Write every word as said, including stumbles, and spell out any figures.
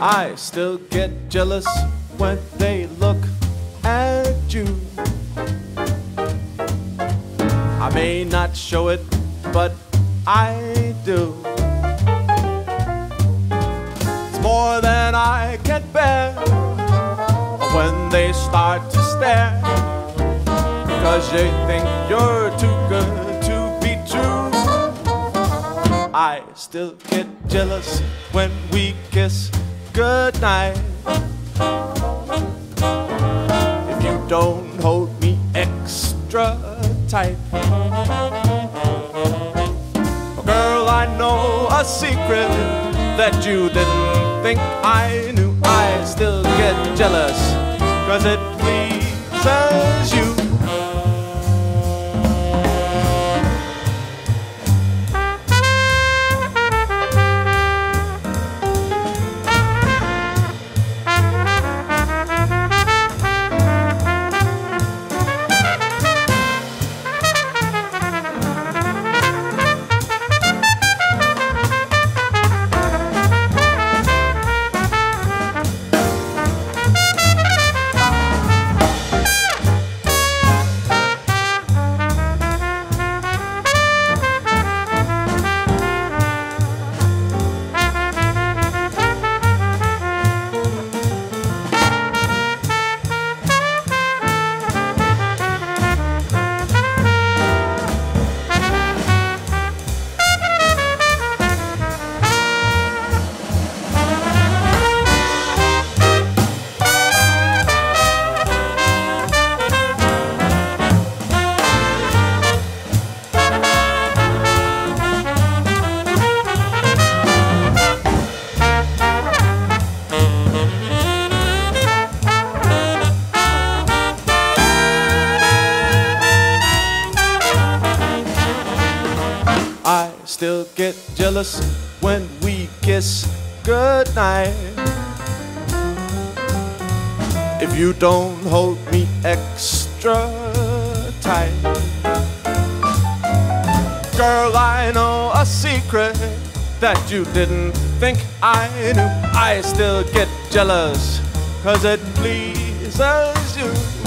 I still get jealous when they look at you. I may not show it, but I do. It's more than I can bear when they start to stare, 'cause they think you're too good to be true. I still get jealous when we kiss goodnight. If you don't hold me extra tight. Girl, I know a secret that you didn't think I knew. I still get jealous 'cause it pleases you. I still get jealous when we kiss goodnight. If you don't hold me extra tight. Girl, I know a secret that you didn't think I knew. I still get jealous 'cause it pleases you.